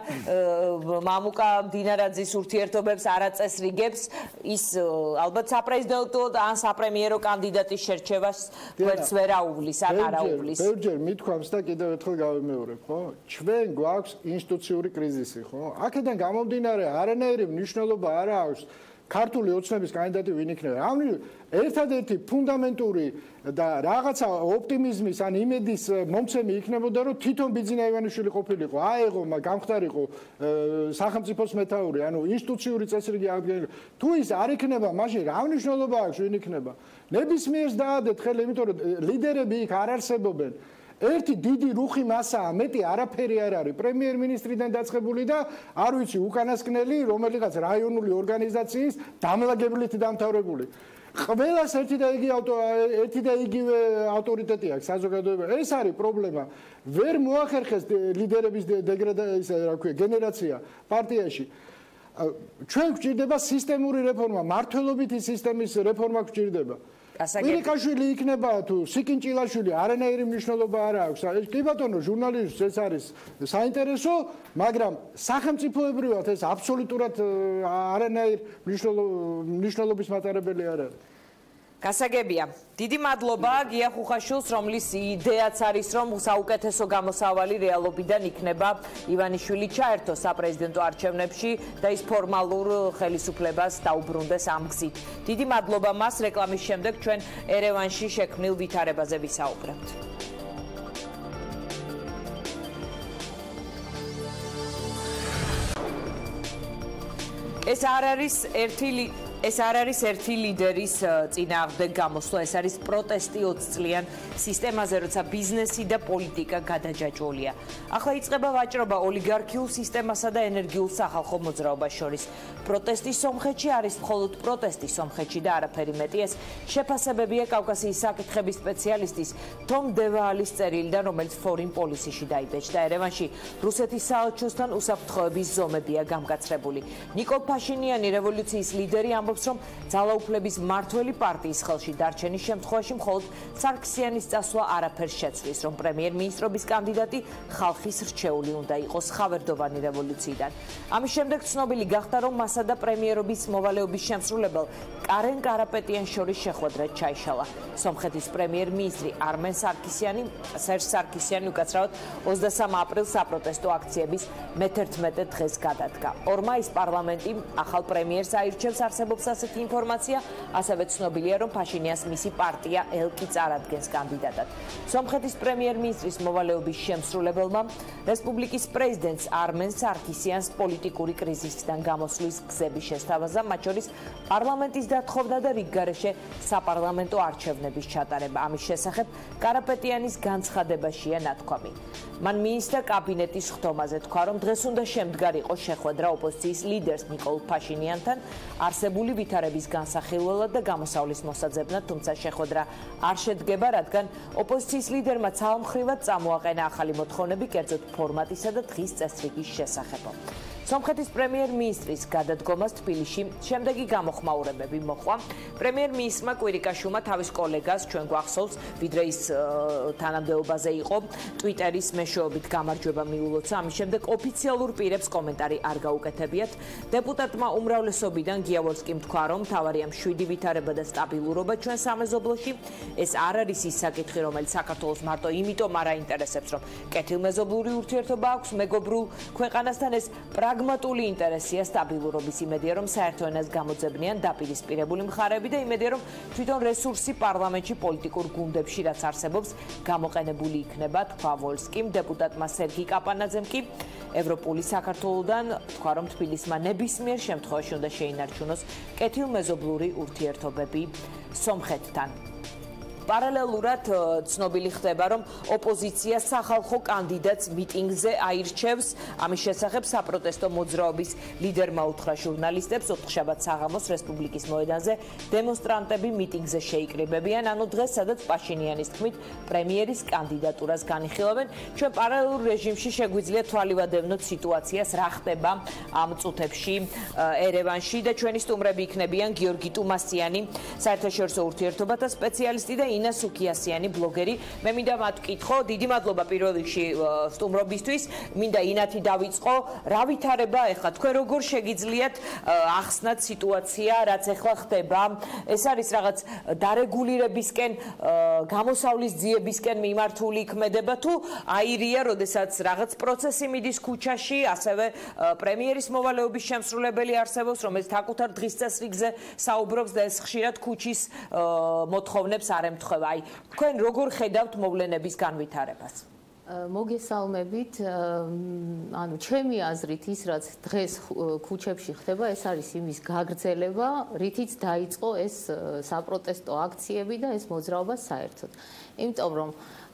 მამუკა მდინარაძის ურთიერთობებს არაწესრიგებს, ის ალბათ საპრეზიდენტო ან საპრემიერო კანდიდატის შერჩევას ვერც ვერ აუვლის, ან არ აუვლის. ბევრჯერ მithქვამს და კიდევ ერთხელ გავიმეორებ, ხო? ჩვენ გვაქვს ინსტიტუციური კრიზისი, ხო? აქედან გამომდინარე არანაირი მნიშვნელობა არ აქვს ქართული ოცნების კანდიდატი ვინ იქნება. ერთადერთი ფუნდამენტური და რაღაცა ოპტიმიზმის ან იმედის მომცემი იქნებოდა, რომ თვითონ ბიძინა ივანიშვილი ყოფილიყო, აეღო, გამხდარიყო სახელმწიფოს მეთაური, ანუ ინსტიტუციური წესრიგი აღდგენილი. თუ ის არ იქნება, მაშინ რა მნიშვნელობა აქვს ვინ იქნება? ნებისმიერს დაადეთ ხელი, იმიტომ რომ ლიდერები იქ არ არსებობენ. ერთი დიდი რუხი მასაა, მეტი არაფერი არ არის. პრემიერ-მინისტრიდან დაწყებული და არ ვიცი, უკანასკნელი რომელიღაც რაიონული ორგანიზაციის დამლაგებლით დამთავრებული. ყველას ერთი და იგივე ავტორიტეტი აქვს საზოგადოებაში. ეს არის პრობლემა. ვერ მოახერხეს ლიდერების გენერაცია პარტიაში. ჩვენ გვჭირდება სისტემური რეფორმა, მართლობითი სისტემის რეფორმა გვჭირდება. მირიკაშვილი იქნება თუ სიკინჭილაშვილი არანაირი მნიშვნელობა არ აქვს. კი ბატონო, ჟურნალისტს ეს არის საინტერესო, მაგრამ სახელმწიფოებრივად ეს აბსოლუტურად არანაირ მნიშვნელობის მატარებელი არ არის. გასაგებია. დიდი მადლობა გია ხუხაშვილს, რომლის იდეაც არის, რომ საუკეთესო გამოსავალი რეალობიდან იქნება ივანიშვილი ჩაერთოს საპრეზიდენტო არჩევნებში და ის ფორმალურ ხელისუფლებას დაუბრუნდეს ამ გზით. დიდი მადლობა მას. რეკლამის შემდეგ ჩვენ ერევანში შექმნილ ვითარებაზე ვისაუბრებთ. ეს არ არის ერთი ლიდერის წინააღმდეგ გამოსვლა, ეს არის პროტესტი 20 წლიან სისტემაზე, როცა ბიზნესი და პოლიტიკა გადაჯაჭვულია. ახლა იწყება ვაჭრობა ოლიგარქიულ სისტემასა და ენერგიულ სახალხო მოძრაობას შორის. პროტესტი სომხეთში არის მხოლოდ პროტესტი სომხეთში და არაფერი მეტი. ეს შეფასებებია კავკასიის საკითხების სპეციალისტის თომ დევაალის წერილიდან, რომელიც Foreign Policy-ში დაიბეჭდა. ერევანში რუსეთის საელჩოსთან უსაფრთხოების ზომებია გამკაცრებული. ნიკოლ ფაშინიანი, რევოლუციის ლიდერი, ამბობს, რომ ძალაუფლების მმართველი პარტიის ხელში დარჩენის შემთხვევაში მხოლოდ სარქისიანის წასვლა არაფერს შეცვლის, რომ პრემიერ-მინისტრობის კანდიდატი ხალხის რჩეული უნდა იყოს ხავერდოვანი რევოლუციიდან. ამის შემდეგ ცნობილი გახდა, რომ მასა და პრემიერობის მოვალეობის შემსრულებელ კარენ კარაპეტიანს შორის შეხვედრა ჩაიშალა. სომხეთის პრემიერ-მინისტრი არმენ სერჟ სარქისიანი უკაცრავად 23 აპრილს საპროტესტო აქციების მე-11 დღეს გადადგა. ორმა ის პარლამენტი ახალ პრემიერს აირჩევს, არსებობს ასეთი ინფორმაცია, ასევე ცნობილია, რომ ფაშინიანს მისი პარტია ელკი წარადგენს კანდიდატად. სომხეთის პრემიერ-მინისტრის მოვალეობის შემსრულებელმა რესპუბლიკის პრეზიდენტს არმენ სარქისიანს პოლიტიკური კრიზისიდან გამოსვლის გზები შესთავაზა, მათ შორის პარლამენტის დათხოვნა და რიგ გარეშე საპარლამენტო არჩევნების ჩატარება. ამის შესახებ კარაპეტიანის განცხადებაშია ნათქვამი. მან მინისტრთა კაბინეტის ხდომაზე თქვა, რომ დღეს უნდა შემდგარიყო შეხვედრა ოპოზიციის ლიდერს ნიკოლ ფაშინიანთან, არსებული პოლიტიკური ვითარების განსახილველად და გამოსავლის მოსაძებნად, თუმცა შეხვედრა არ შედგება, რადგან ოპოზიციის ლიდერმა ცალმხრივად წამოაყენა ახალი მოთხოვნები, კერძოდ ფორმატისა და დღის წესრიგის შესახებ. სომხეთის პრემიერ-მინისტრის გადადგომას თბილისში შემდეგი გამოხმაურებები მოჰყვა. პრემიერ-მინისტრმა კვირიკაშვილმა თავის კოლეგას, ჩვენ გვახსოვს, ვიდრე ის თანამდებობაზე იყო, ტვიტერის მეშვეობით გამარჯვება მიულოცა. ამის შემდეგ ოფიციალურ პირებს კომენტარი არ გაუკეთებიათ. დეპუტატმა უმრავლესობიდან გიავორსკიმ თქვა, რომ მთავარია მშვიდი ვითარება და სტაბილურობა ჩვენ სამეზობლოში. ეს არ არის ის საკითხი, რომელიც საქართველოს მარტო იმიტომ არ აინტერესებს, რომ კეთილმეზობლური ურთიერთობა აქვს მეგობრულ ქვეყანასთან, ეს პრაგმატული ინტერესია სტაბილურობის, იმედია, რომ საერთო ენას გამოძებნიან დაპირისპირებული მხარეები და იმედია, რომ თვითონ რესურსი პარლამენტში პოლიტიკურ გუნდებში რაც არსებობს, გამოყენებული იქნება, თქვა ვოლსკიმ. დეპუტატმა სერგი კაპანაძემ კი ევროპული საქართველოდან თქვა, რომ თბილისმა ნებისმიერ შემთხვევაში უნდა შეინარჩუნოს კეთილმეზობლური ურთიერთობები სომხეთთან. პარალელურად ცნობილი ხდება, რომ ოპოზიცია სახალხო კანდიდატს მიტინგზე აირჩევს. ამის შესახებ საპროტესტო მოძრაობის ლიდერმა უთხრა ჟურნალისტებს, ოთხშაბათ საღამოს რესპუბლიკის მოედანზე დემონსტრანტები მიტინგზე შეიკრიბებიან, ანუ დღეს, სადაც პაშინიანის თქმით პრემიერის კანდიდატურას განიხილავენ. ჩვენ პარალელურ რეჟიმში შეგვიძლია თვალივადევნოთ სიტუაციას, რა ხდება ამ წუთებში ერევანში და ჩვენი სტუმრები იქნებიან გიორგი ტუმასიანი, საერთაშორისო ურთიერთობათა სპეციალისტი და ინა სუკიასიანი, ბლოგერი. მე მინდა მათ ვკითხო, დიდი მადლობა პირველ რიგში სტუმრობისთვის. მინდა ინათი დავიწყო, რა ვითარება ეხლა თქვენ როგორ შეგიძლიათ ახსნათ სიტუაცია, რაც ეხლა ხდება? ეს არის რაღაც დარეგულირებისკენ, გამოსავლის ძიებისკენ მიმართული ქმედება თუ აირია, როდესაც რაღაც პროცესი მიდის ქუჩაში, ასევე პრემიერის მოვალეობის შემსრულებელი არსებობს, რომელიც საკუთარ დღის წესრიგზე საუბრობს და ეს ხშირად ქუჩის მოთხოვნებს არ ემთხვევა. აი, თქვენ როგორ ხედავთ მოვლენების განვითარებას? მოგესალმებით, ანუ ჩემი აზრით ის რაც დღეს ქუჩებში ხდება, ეს არის იმის გაგრძელება, რითიც დაიწყო ეს საპროტესტო აქციები და ეს მოძრაობა საერთოდ. იმიტომ რომ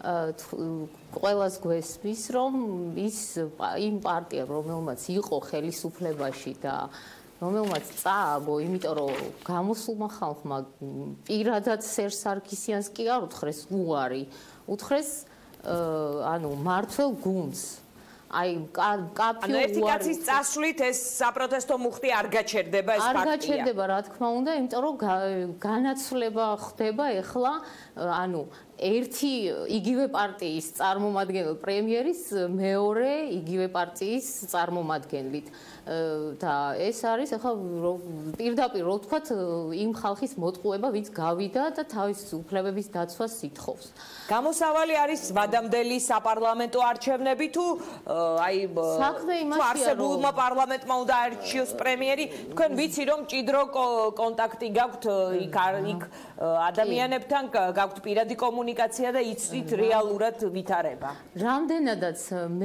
ყველას გვესმის, რომ ის იმ პარტიამ, რომელმაც იყო ხელისუფლებაში და რომელმაც წააგო, იმიტომ რომ გამოსულმა ხალხმა პირადად სერჟ სარქისიანს კი არ უთხრეს უარი, უთხრეს ანუ მართველ გუნდს. აი კაფე ანუ ერთი კაცის წასვლით ეს საპროტესტო მუხტი არ გაჩერდება ეს ფაქტია. არ გაჩერდება, რა თქმა უნდა, იმიტომ რომ განაცვლება ხდება ეხლა, ანუ ერთი იგივე პარტიის წარმომადგენელი პრემიერის მეორე იგივე პარტიის წარმომადგენლით. და ეს არის ახლა პირდაპირ რო ვთქვათ იმ ხალხის მოტყუება, ვინც გავიდა და თავის უფლებების დაცვას ითხოვს. გამოსავალი არის ვადამდელი საპარლამენტო არჩევნები თუ აი არსებულმა პარლამენტმა უნდა არჩიოს პრემიერი, თქვენ ვიცი რომ ჭიდრო კონტაქტი გაქვთ იქ ადამიანებთან, გაქვთ პირადი კომუნიკაცია და იცით რეალურად ვითარება. რამდენადაც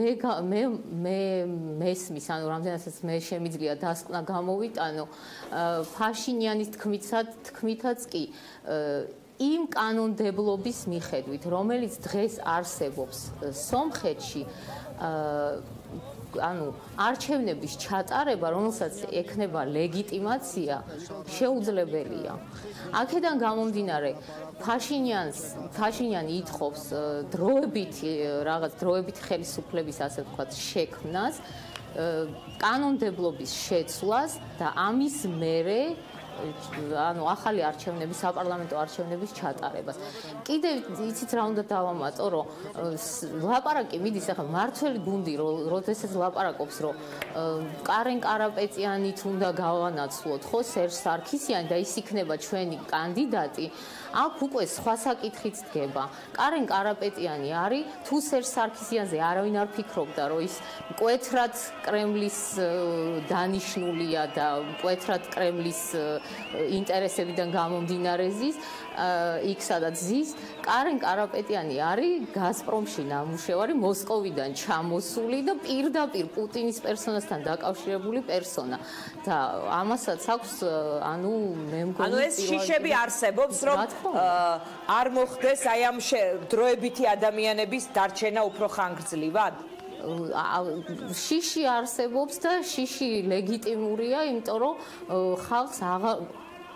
მე მესმის, ანუ რამდენადაც მე შემიძლია დასკვნა გამოვიტანო, ფაშინიანის თქმითაც კი იმ კანონმდებლობის მიხედვით, რომელიც დღეს არსებობს სომხეთში, ანუ არჩევნების ჩატარება, რომელსაც ექნება ლეგიტიმაცია, შეუძლებელია. აქედან გამომდინარე, ფაშინიანი ითხოვს დროებით ხელისუფლების, ასე ვთქვათ, შექმნას, კანონმდებლობის შეცვლას და ამის მერე ანუ ახალი არჩევნების, საპარლამენტო არჩევნების ჩატარებას. კიდევ იცით რა უნდა დავამატო, რომ ლაპარაკი მიდის ახლა მართველი გუნდი, როდესაც ლაპარაკობს, რომ კარენ კარაპეტიანით უნდა გავანაცვლოთ, ხო, სერჟ სარქისიანი და ის იქნება ჩვენი კანდიდატი. აქ უკვე სხვა საკითხიც დგება. კარენ კარაპეტიანი არის, თუ სერჟ სარქისიანზე არავინ არ ფიქრობდა, რომ ის მკვეთრად კრემლის დანიშნულია და მკვეთრად კრემლის ინტერესებიდან გამომდინარე ზის, იქ სადაც ზის, კარენ კარაპეტიანი არის გაზპრომში ნამუშევარი, მოსკოვიდან ჩამოსული და პირდაპირ პუტინის პერსონასთან დაკავშირებული პერსონა. და ამასაც აქვს, ანუ მე მგონი, ანუ ეს შიშები არსებობს, რომ არ მოხდეს აი ამ დროებითი ადამიანების დარჩენა უფრო ხანგრძლივად? შიში არსებობს და შიში ლეგიტიმურია, იმიტომ რომ ხალხს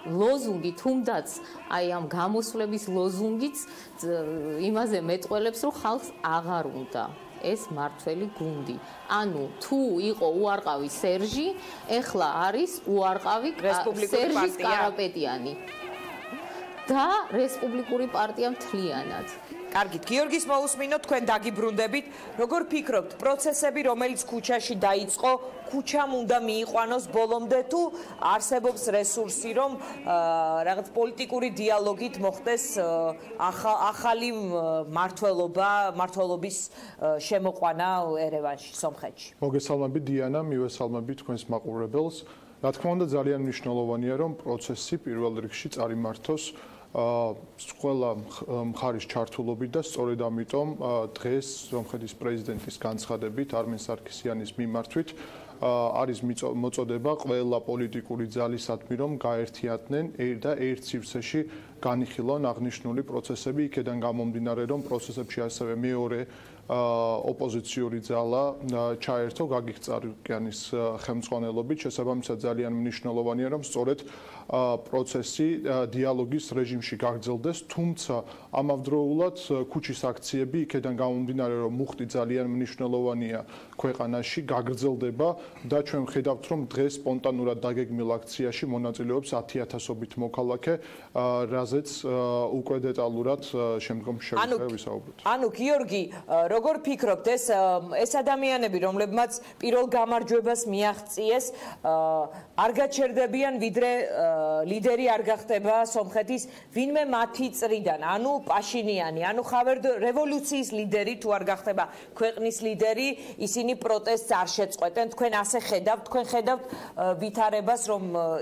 ლოზუნგი თუნდაც აი ამ გამოსვლების ლოზუნგიც იმაზე მეტყველებს, რომ ხალხს აღარ უნდა ეს მართველი გუნდი. ანუ თუ იყო უარყავი სერჟი, ეხლა არის უარყავი სერჟი კარაპეტიანი და რესპუბლიკური პარტია მთლიანად. კარგით, გიორგის მოусმინოთ, თქვენ დაგიბრუნდებით. როგორ ფიქრობთ, პროცესები, რომელიც ქუჩაში დაიწყო, ქუჩამ უნდა მიიყვანოს ბოლომდე თუ არსებობს რესურსი, რომ რაღაც პოლიტიკური დიალოგით მოხდეს ახალი მართლობის შემოყვანა ერევანში, სომხეთში? მოგესალმებით დიანა, მივესალმებით თქვენს მაყურებელს. რა თქმა უნდა, ძალიან მნიშვნელოვანია, რომ პროცესი პირველ რიგში წარიმართოს ყველა მხარის ჩართულობით და სწორედ ამიტომ დღეს სომხეთის პრეზიდენტის განცხადებით არმენ სარქისიანის მიმართვით არის მოწოდება ყველა პოლიტიკური ძალისადმი, რომ გაერთიანდნენ და ერთ სივრცეში განიხილონ აღნიშნული პროცესები, იქედან გამომდინარე, რომ პროცესებში ასევე მეორე ოპოზიციური ძალა ჩაერთო გაგիկ წარუკიანის ხელმძღვანელობით. შესაბამისად ძალიან მნიშვნელოვანია, რომ სწორედ პროცესი დიალოგის რეჟიმში გაგრძელდეს, თუმცა ამავდროულად ქუჩის აქციები იქედან გამომდინარე, რომ მუხტი ძალიან მნიშვნელოვანია ქვეყანაში, გაგრძელდება და ჩვენ ვხედავთ, რომ დღეს სპონტანურად დაგეგმილ აქციაში მონაწილეობს 10,000-ობით მოქალაქე, რაზეც უკვე დეტალურად შემდგომში შეგვიძლია ვისაუბროთ. ანუ გიორგი, როგორ ფიქრობთ, ეს ადამიანები, რომლებმაც პირველ გამარჯვებას მიაღწიეს, არ გაჩერდებიან, ვიდრე ლიდერი არ გახდება სომხეთის ვინმე მათი წრიდან, ანუ პაშინიანი, ანუ რევოლუციის ლიდერი თუ არ გახდება ქვეყნის ლიდერი, ისინი პროტესტს არ შეწყვეტენ. თქვენ ასე ხედავთ, თქვენ ხედავთ ვითარებას, რომ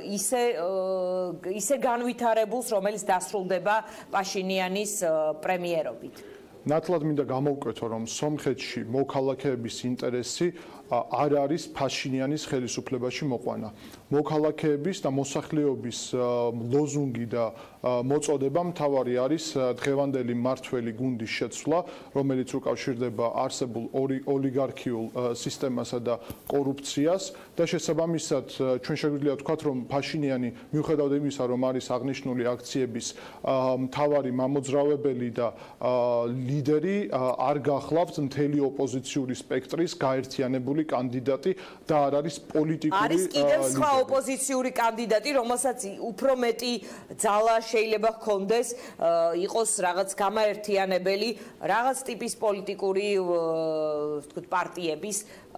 ისე განვითარებულს, რომელიც დასრულდება პაშინიანის პრემიერობით. ნათლად მინდა გამოვკვეთო, რომ სომხეთში მოქალაქეების ინტერესი არ არის ფაშინიანის ხელისუფლებაში მოყვანა. მოქალაქეების და მოსახლეობის ლოზუნგი და მოწოდება მთავარი არის დღევანდელი მართველი გუნდის შეცვლა, რომელიც უკავშირდება არსებულ ოლიგარქიულ სისტემასა და კორუფციას და შესაბამისად ჩვენ შეგვიძლია ვთქვათ, რომ ფაშინიანი მიუხედავად იმისა, რომ არის აღნიშნული აქციების მთავარი მამოძრავებელი და ლიდერი, არ გახლავთ მთელი ოპოზიციური სპექტრის გაერთიანებული კანდიდატი და არ არის პოლიტიკური არის კიდევ სხვა ოპოზიციური კანდიდატი, რომელსაც უფრო მეტი ძალა შეიძლება ჰქონდეს, იყოს რაღაც გამაერთიანებელი, რაღაც ტიპის პოლიტიკური ვთქვათ პარტიების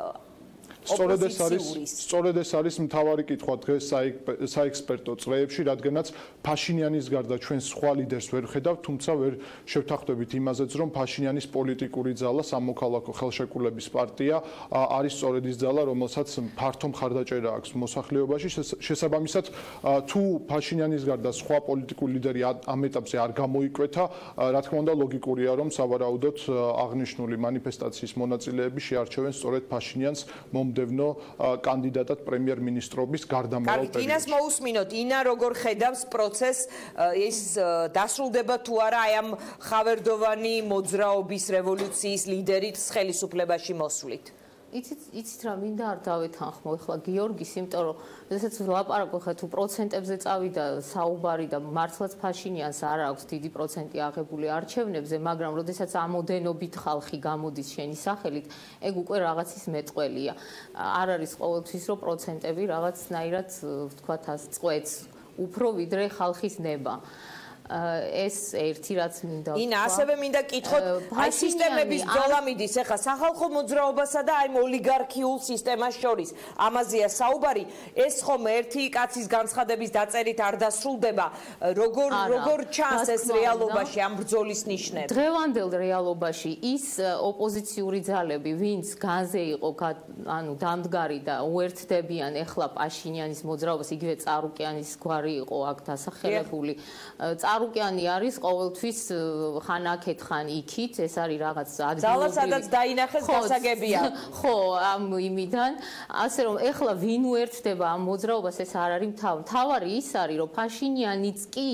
სწორედ ეს არის მთავარი კითხვა დღეს საექსპერტო წრეებში, რადგანაც ფაშინიანის გარდა ჩვენ სხვა ლიდერს ვერ ხედავთ, თუმცა ვერ შევთანხმდებით იმაზეც, რომ ფაშინიანის პოლიტიკური ძალა, სამოქალაქო ხელშეკრულების პარტია არის სწორედ ის ძალა, რომელსაც ფართო მხარდაჭერა აქვს მოსახლეობაში. შესაბამისად, თუ ფაშინიანის გარდა სხვა პოლიტიკური ლიდერი ამ ეტაპზე არ გამოიკვეთა, რა თქმა უნდა, ლოგიკურია, რომ სავარაუდოდ აღნიშნული მანიფესტაციის მონაწილეები შეარჩევენ სწორედ ფაშინიანს დევნო კანდიდატად პრემიერ-მინისტრობის გარდამავალ პერიოდში. ინას მოусმინოთ, ინა როგორ ხედავს პროცესს, ის დასრულდება თუ არა აი ამ ხავერდოვანი მოძრაობის რევოლუციის ლიდერით ხელისუფლებაში მოსვლით? იცით რა, მინდა არ დავეთანხმო ახლა გიორგის, იმიტომ რომ შესაძაც ვლაპარაკო ხა თუ პროცენტებზე წავიდა საუბარი და მართლაც ფაშინიანს არ აქვს დიდი პროცენტი აღებული არჩევნებზე, მაგრამ როდესაც ამოდენობით ხალხი გამოდის შენი სახელით, ეგ უკვე რაღაცის მეტყველია. არ არის ყოველთვის რომ პროცენტები რაღაცნაირად ვთქვათ წყვეტს უფრო ვიდრე ხალხის ნება. ეს ერთი რაც მინდა ვთქვა. ინა, ასევე მინდა კითხოთ, აი სისტემების ბრძოლა მიდის ახლა სახალხო მოძრაობასა და აი ოლიგარქიულ სისტემას შორის. ამაზეა საუბარი, ეს ხომ ერთი კაცის განცხადების დაწერით არ დასრულდება, როგორ ჩანს ეს რეალობაში ამ ბრძოლის ნიშნები? დღევანდელ რეალობაში ის ოპოზიციური ძალები, ვინც განზე იყო, ანუ დამდგარი და უერთდებიან ახლა პაშინიანის მოძრაობას, იგივე წარუკიანის გვარი იყო აქ დასახელებული. წარუკიანი არის ყოველთვის ხან აქეთ ხან იქით, ეს არის რაღაც ადგილობრივი. ძალა სადაც დაინახეს გასაგებია. ხო, ამ იმიდან, ასე რომ ეხლა ვინ უერთდება ამ მოძრაობას, ეს არ არის მთავარი ის არის, რომ ფაშინიანიც კი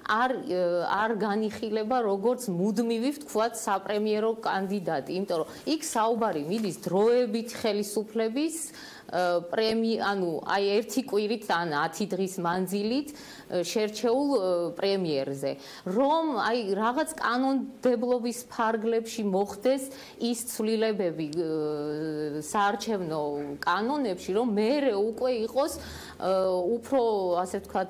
არ განიხილება როგორც მუდმივი, ვთქვათ, საპრემიერო კანდიდატი, იმიტომ რომ იქ საუბარი მიდის დროებით ხელისუფლების აი ერთი კვირით ან 10 დღის მანძილით შერჩეულ პრემიერზე, რომ აი რაღაც კანონმდებლობის ფარგლებში მოხდეს ის ცვლილებები საარჩევნო კანონებში, რომ მერე უკვე იყოს უფრო ასე ვთქვათ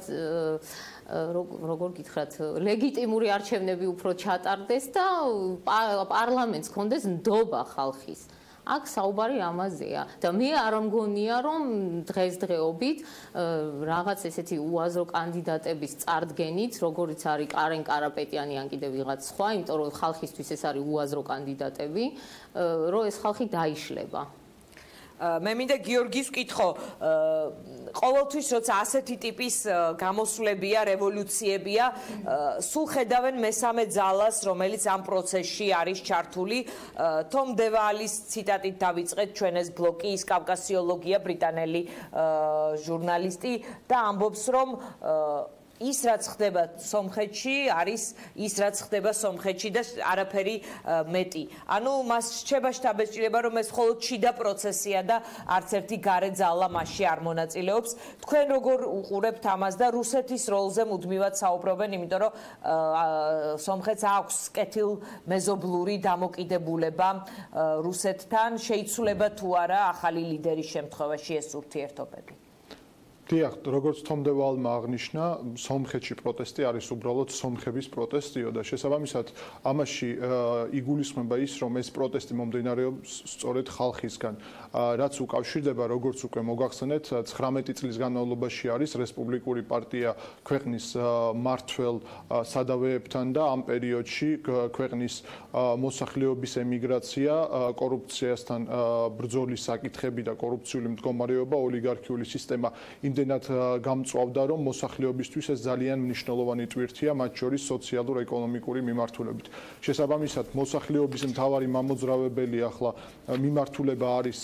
როგორ გითხრათ, ლეგიტიმური არჩევნები უფრო ჩატარდეს და პარლამენტს ჰქონდეს ნდობა ხალხის. აქ საუბარი ამაზეა და მე არ მგონია რომ დღესდღეობით რაღაც ესეთი უაზრო კანდიდატების წარდგენით, როგორიც არის კარენ კარაპეტიანი ან კიდევ ვიღაც სხვა, იმიტომ რომ ხალხისთვის ეს არის უაზრო კანდიდატები, რომ ეს ხალხი დაიშლება. მე მინდა გიორგის ვკითხო, ყოველთვის როცა ასეთი ტიპის გამოსვლებია, რევოლუციებია, სულ ხედავენ მესამე ძალას, რომელიც ამ პროცესში არის ჩართული. თომ დევალის ციტატით დავიწყეთ ჩვენ ეს ბლოკი, ის კავკასიოლოგია, ბრიტანელი ჟურნალისტი და ამბობს, რომ ის რაც ხდება სომხეთში არის ის რაც ხდება სომხეთში და არაფერი მეტი. ანუ მას რჩება შთაბეჭდილება, რომ ეს მხოლოდ შიდა პროცესია და არც ერთი გარე ძალა მასში არ მონაწილეობს. თქვენ როგორ უყურებთ ამას და რუსეთის როლზე მუდმივად საუბრობენ, იმიტომ რომ სომხეთს აქვს კეთილმეზობლური დამოკიდებულება რუსეთთან, შეიცვლება თუ არა ახალი ლიდერის შემთხვევაში ეს ურთიერთობები. დიახ, როგორც თომდევალმა აღნიშნა, სომხეთში პროტესტი არის უბრალოდ სომხების პროტესტიო და შესაბამისად ამაში იგულისხმება ის, რომ ეს პროტესტი მომდინარეობს სწორედ ხალხისგან, რაც უკავშირდება, როგორც უკვე მოგახსენეთ, 19 წლის განმავლობაში არის რესპუბლიკური პარტია ქვეყნის მმართველ სადავეებთან და ამ პერიოდში ქვეყნის მოსახლეობის ემიგრაცია, კორუფციასთან ბრძოლის საკითხები და კორუფციული მდგომარეობა, ოლიგარქიული სისტემა იმდენად გამწვავდა, რომ მოსახლეობისთვის ეს ძალიან მნიშვნელოვანი ტვირთია, მათ შორის სოციალურ-ეკონომიკური მიმართულებით. შესაბამისად, მოსახლეობის მთავარი მამოძრავებელი ახლა მიმართულება არის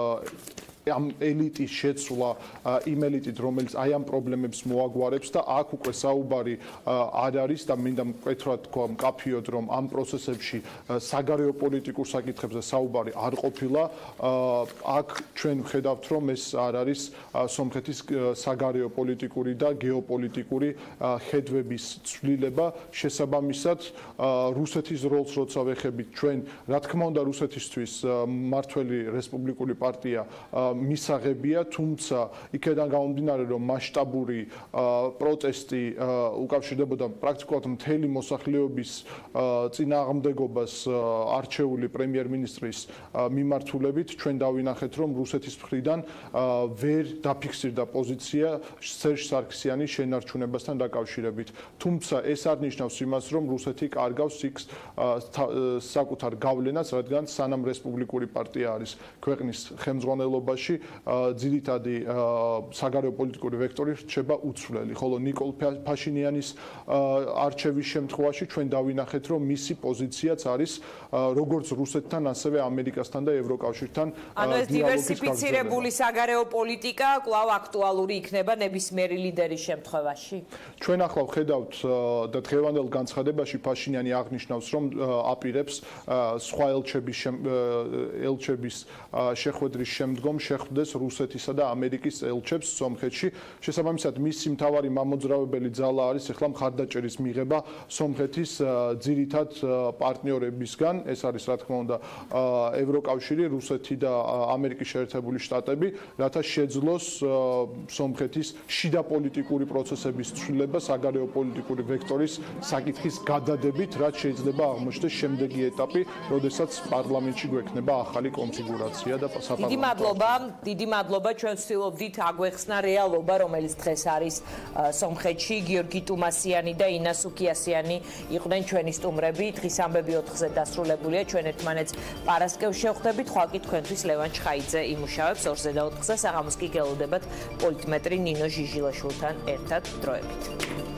ამ ელიტის შეცვლა იმ ელიტით, რომელიც აი ამ პრობლემებს მოაგვარებს და აქ უკვე საუბარი არ არის და მინდა მკვეთრად თქვა მკაფიოდ, რომ ამ პროცესებში საგარეო პოლიტიკურ საკითხებზე საუბარი არ ყოფილა. აქ ჩვენ ვხედავთ, რომ ეს არ არის სომხეთის საგარეო პოლიტიკური და გეოპოლიტიკური ხედვების ცვლილება. შესაბამისად, რუსეთის როლს როცა ვეხებით ჩვენ, რა თქმა უნდა, რუსეთისთვის მმართველი რესპუბლიკური პარტია მისაღებია, თუმცა იქედან გამომდინარე, რომ მასშტაბური პროტესტი უკავშირდებოდა პრაქტიკულად მთელი მოსახლეობის წინააღმდეგობას არჩეული პრემიერ-მინისტრის მიმართულებით, ჩვენ დავინახეთ, რომ რუსეთის მხრიდან ვერ დაფიქსირდა პოზიცია სერჟ სარქსიანის შენარჩუნებასთან დაკავშირებით. თუმცა ეს არ ნიშნავს იმას, რომ რუსეთი კარგავს იქ საკუთარ გავლენას, რადგან სანამ რესპუბლიკური პარტია არის ქვეყნის ხელმძღვანელობაში, ძირითადი საგარეო პოლიტიკური ვექტორი რჩება უცვლელი, ხოლო ნიკოლ ფაშინიანის არჩევის შემთხვევაში ჩვენ დავინახეთ, რომ მისი პოზიციაც არის როგორც რუსეთთან, ასევე ამერიკასთან და ევროკავშირთან ანუ ეს დივერსიფიცირებული საგარეო პოლიტიკა კვლავ აქტუალური იქნება ნებისმიერი ლიდერის შემთხვევაში. ჩვენ ახლა ვხედავთ და დღევანდელ განცხადებაში ფაშინიანი აღნიშნავს, რომ აპირებს სხვა ელჩების შეხვედრის შემდგომ შეხვდეს რუსეთისა და ამერიკის ელჩებს სომხეთში. შესაბამისად, მისი მთავარი მამოძრავებელი ძალა არის ახლა მხარდაჭერის მიღება სომხეთის ძირითად პარტნიორებისგან. ეს არის, რა თქმა უნდა, ევროკავშირი, რუსეთი და ამერიკის შეერთებული შტატები, რათა შეძლოს სომხეთის შიდა პოლიტიკური პროცესების ცვლილება საგარეო პოლიტიკური ვექტორის საკითხის გადადებით, რაც შეიძლება აღმოჩნდეს შემდეგი ეტაპი, როდესაც პარლამენტში გვექნება ახალი კონფიგურაცია და საპარლამენტო. დიდი მადლობა, ჩვენ ვცდილობდით აგვეხსნა რეალობა, რომელიც დღეს არის სომხეთში. გიორგი ტუმასიანი და ინა სუქიასიანი იყვნენ ჩვენი სტუმრები. დღის ამბები 4-ზე დასრულებულია. ჩვენ ერთმანეთს პარასკევს შევხვდებით. ხვალკი თქვენთვის ლევან ჩხაიძე იმუშავებს 2-ზე და 4-ზე. საღამოს კი გელოდებათ პოლიტმეტრი ნინო ჟიჟილაშვილთან ერთად დროებით.